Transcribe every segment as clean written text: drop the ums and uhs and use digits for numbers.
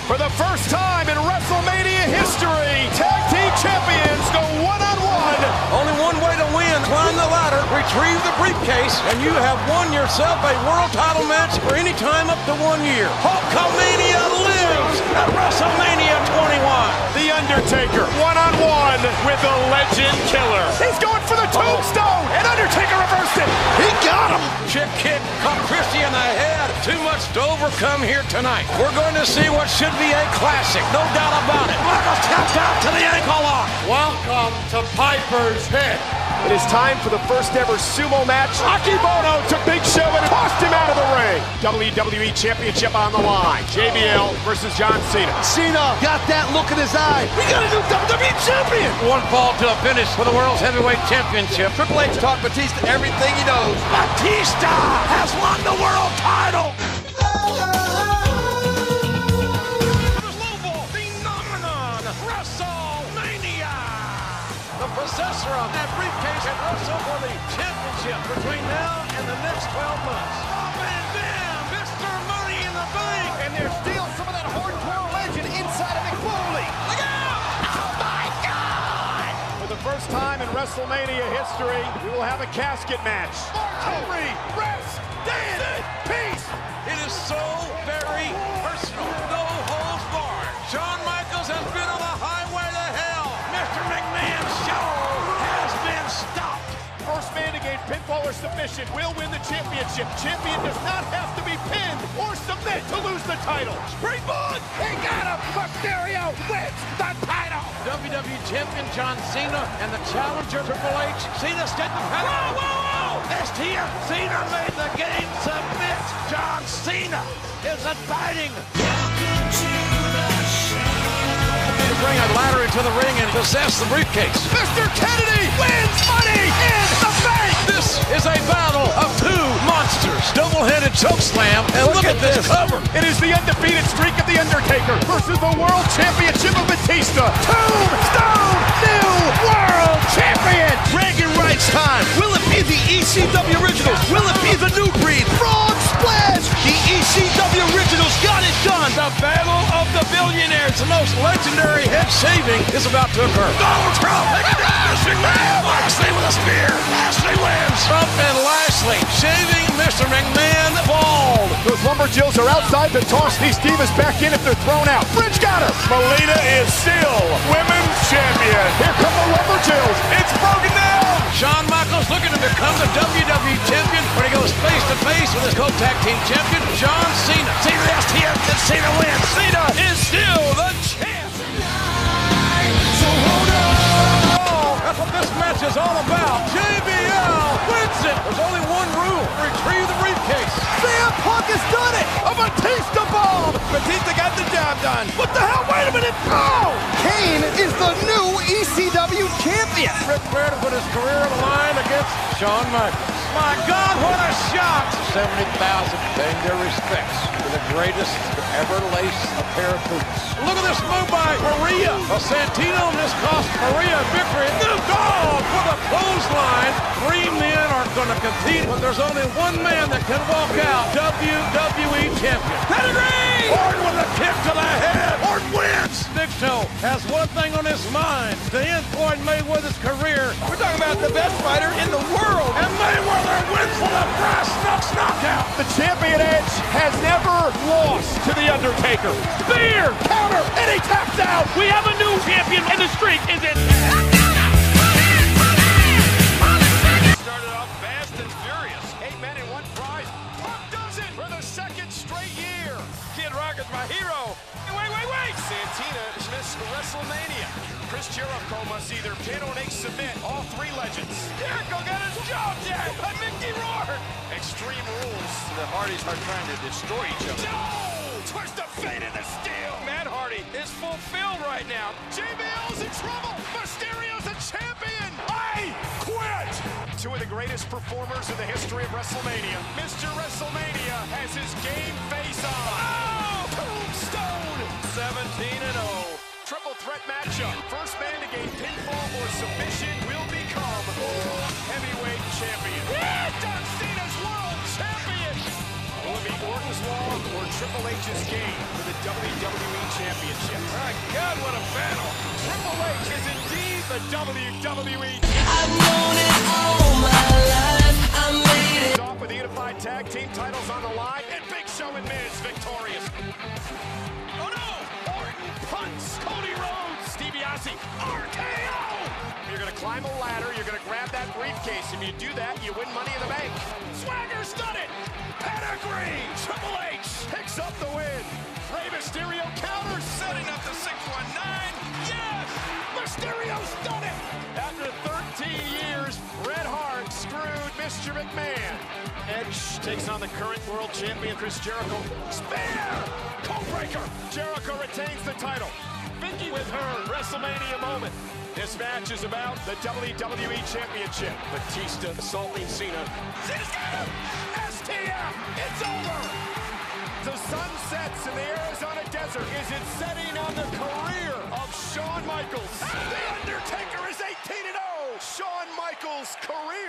For the first time in WrestleMania history, tag team champions go one-on-one. Only one way to win. Climb the ladder, retrieve the briefcase, and you have won yourself a world title match for any time up to 1 year. Hulkamania lives at WrestleMania 21. The Undertaker, one-on-one with the Legend Killer. He's going for the tombstone, and Undertaker reversed it. He got him. Chick kick caught Christie in the head. Too much to overcome here tonight. We're going to see what should be a classic, no doubt about it. Michaels tapped out to the ankle lock. Welcome to Piper's Pit. It is time for the first ever sumo match. Akebono took Big Show and tossed him out of the ring. WWE Championship on the line. JBL versus John Cena. Cena got that look in his eye. We got a new WWE champion. One fall to a finish for the World's Heavyweight Championship. Triple H taught Batista everything he knows. Batista has won the world title. Phenomenon, WrestleMania. The possessor of that briefcase can wrestle for the championship between now and the next 12 months. Oh, man, damn, Mr. Money in the Bank. And there's still some of that hardcore legend inside of McFoley. Look out! Oh, my God! For the first time in WrestleMania history, we will have a casket match. Henry, rest, dance, peace. It is so very personal. No holds barred. Shawn Michaels has been on the highway to hell. Mr. McMahon's show has been stopped. First man to gain pinfall or submission will win the championship. Champion does not have to be pinned or submit to lose the title. Springboard! He got him! Mysterio wins the title! WWE Champion John Cena and the challenger Triple H. Cena's getting the pedal. Whoa, whoa, whoa! STF. Cena made the game submit. John Cena is inviting. Bring a ladder into the ring and possess the briefcase. Mr. Kennedy wins Money in the Bank! This is a battle of two monsters. Double-headed chokeslam, and look at this cover. It is the undefeated streak of The Undertaker versus the World Championship of Batista. Tombstone new World Champion! Dragon Rights time. Will it be the ECW Originals? Will it be the New Breed? Frog Splash! The ECW Originals got it done. The Battle of the Billionaires, the most legendary head shaving is about to occur. Donald Trump taking down Mr. McMahon. Lashley with a spear. Lashley wins. Trump and Lashley shaving Mr. McMahon bald. Those Lumberjills are outside to toss these divas back in if they're thrown out. Bridge got her. Melina is still Women's Champion. Here come the Lumberjills. It's broken down. Shawn Michaels looking to become the WWE Champion when he goes face to face with his co-tag team champion, John Cena. Cena the STF, and Cena wins. Cena is still the champ. So hold on. That's what this match is all about. JBL wins it. There's only one rule. Retrieve the briefcase. CM Punk has done it. A Batista bomb. Batista got the job done. What the hell? Wait a minute. Oh! Kane is the new ECW champion. Ric Flair to put his career on the line against Shawn Michaels. My God, what a shot! 70,000 paying their respects to the greatest to ever lace a pair of boots. Look at this move by Maria. A Santino, this cost Maria victory. New dog with a clothesline. Three men are going to compete, but there's only one man that can walk out WWE champion. Pedigree! Orton with a kick to the head. Orton wins. Big Show has one thing on his mind. To end Floyd Mayweather's career. We're talking about the best fighter in the world. And Mayweather wins for the brass knucks knockout. The champion Edge has never lost to The Undertaker. Spear, counter, and he taps out. We have a new champion, and the streak is in. Started off fast and furious. 8 men and 1 prize. Punk does it for the second straight year. Kid Rock is my hero. Wait! Santina dismissed WrestleMania. Chris Jericho must either pin or make submit all 3 legends. Jericho got his jaw jacked by Mickey Rourke. Extreme Rules. The Hardys are trying to destroy each other. No! Twist the fate of the steel. Matt Hardy is fulfilled right now. JBL's in trouble. Mysterio's a champion. I quit. 2 of the greatest performers in the history of WrestleMania. Mr. WrestleMania has his game face on. Oh! Tombstone! 17-0. Triple threat matchup. First man to gain pinfall or submission will become heavyweight champion. John Cena's world champion. Will it be Orton's Law or Triple H's game for the WWE Championship. My God, what a battle! Triple H is indeed the WWE. I've known it all my life. I made it. Off with the unified tag team titles on the line, and Big Show and Miz victorious. Oh no! Orton punts Cody Rhodes. Steve DiBiase, RKO! You're gonna climb a ladder, you're gonna grab that briefcase. If you do that, you win Money in the Bank. Swagger's done it! Pedigree! Triple H picks up the win. Rey Mysterio counters, setting up the 619. Yes! Mysterio's done it! After 13 years, Bret Hart screwed Mr. McMahon. Edge takes on the current world champion, Chris Jericho. Spear! Codebreaker! Jericho retains the title. Vicky with her WrestleMania moment. This match is about the WWE Championship. Batista assaulting Cena. Cena's got him! STF! It's over! The sun sets in the Arizona desert. Is it setting on the career of Shawn Michaels? The Undertaker is 18-0! Shawn Michaels' career.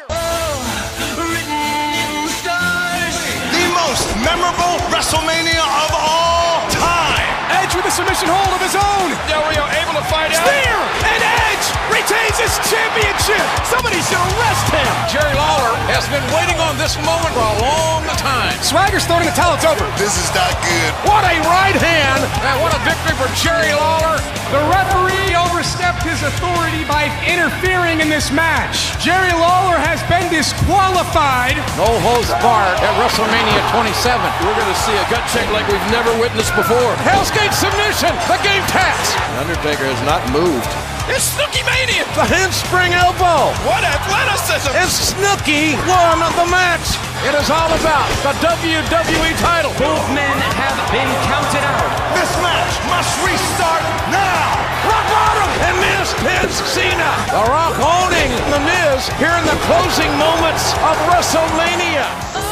The most memorable WrestleMania of all time. Edge with a submission hold of his own. Del Rio able to fight out. Spear! And Edge retains his championship. Somebody should arrest him. Jerry Lawler has been waiting on this moment for a long time. Swagger's throwing the towel. It's over. This is not good. What a right hand, and what a victory for Jerry Lawler. The referee overstepped his authority by interfering in this match. Jerry Lawler has been disqualified. No holds barred at WrestleMania 27. We're going to see a gut check like we've never witnessed before. Hell's Gate submission, the game taps. The Undertaker has not moved. It's Snooki Mania! The handspring elbow. What athleticism! And Snooki won the match. It is all about the WWE title. Both men have been counted out. This match must restart now. Rock bottom, and Miz pins Cena. The Rock owning the Miz here in the closing moments of WrestleMania.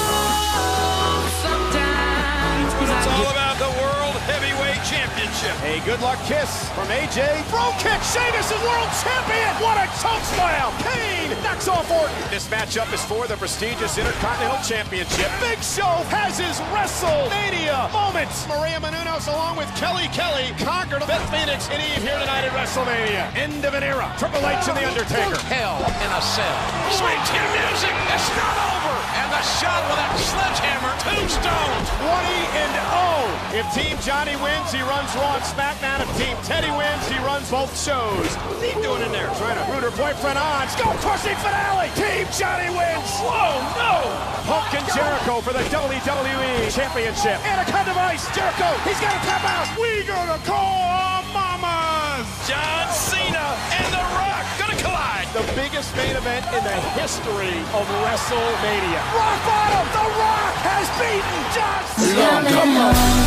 It's all about the World Heavyweight Championship. A good luck kiss from AJ. Bro kick. Sheamus is world champion. What a choke slam. Kane knocks off Orton. This matchup is for the prestigious Intercontinental Championship. Big Show has his WrestleMania moments. Maria Menounos along with Kelly conquered Beth Phoenix and Eve here tonight at WrestleMania. End of an era. Triple H and The Undertaker. Hell in a cell. Sweet chin music. It's not over. And the shot with that sledgehammer. Tombstone. 20-0. If Team Johnny wins, he runs Raw and SmackDown. If Team Teddy wins, he runs both shows. What's he doing in there? Trying to root her boyfriend on. Skull-crushing finale. Team Johnny wins. Whoa, no. Punk and Jericho for the WWE Championship. Anaconda Vice. Jericho. He's got to tap out. We gonna call our mamas. John Cena and The Rock gonna collide. The biggest main event in the history of WrestleMania. Rock bottom. The Rock has beaten John Cena.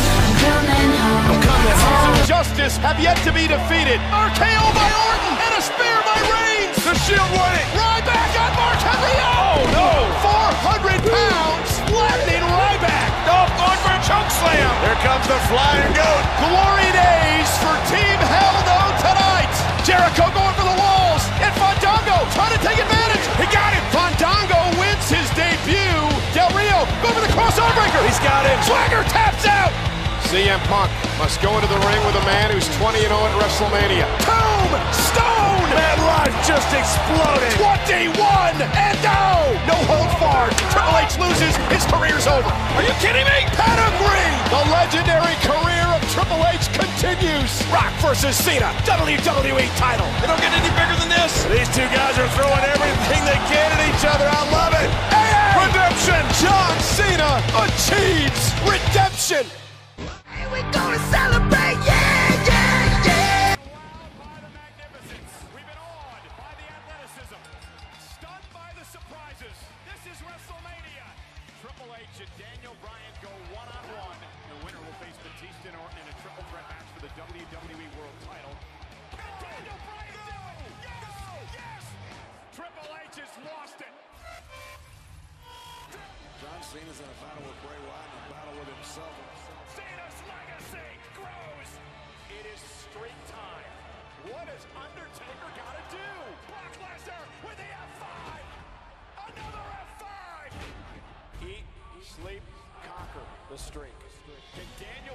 Justice have yet to be defeated. RKO by Orton and a spear by Reigns. The Shield winning. Ryback on Mark Henry. Oh no! 400 pounds flattening Ryback. Oh, going for a choke slam. Here comes the flying goat. Glory days for Team Hell No tonight. Jericho going for the walls. And Fandango trying to take advantage. He got it. Fandango wins his debut. Del Rio going for the crossover breaker. He's got it. Swagger taps out. CM Punk must go into the ring with a man who's 20-0 at WrestleMania. Tombstone! Man, life just exploded. 21-0! No holds barred. Triple H loses. His career's over. Are you kidding me? Pedigree! The legendary career of Triple H continues. Rock versus Cena. WWE title. They don't get any bigger than this. These two guys are throwing everything they can at each other. I love it. Redemption. John Cena achieves redemption. We're gonna celebrate, yeah, yeah, yeah. By the magnificence, we've been awed by the athleticism, stunned by the surprises. This is WrestleMania. Triple H and Daniel Bryan go one-on-one. The winner will face Batista and Orton in a triple threat match for the WWE World Title. Can Daniel Bryan do it? Yes! Yes! Triple H has lost it. John Cena's in a battle with Bray Wyatt and a battle with himself. Cena's legacy grows. It is streak time. What has Undertaker got to do? Brock Lesnar with the F5. Another F5. Eat, sleep, conquer. the streak. Can Daniel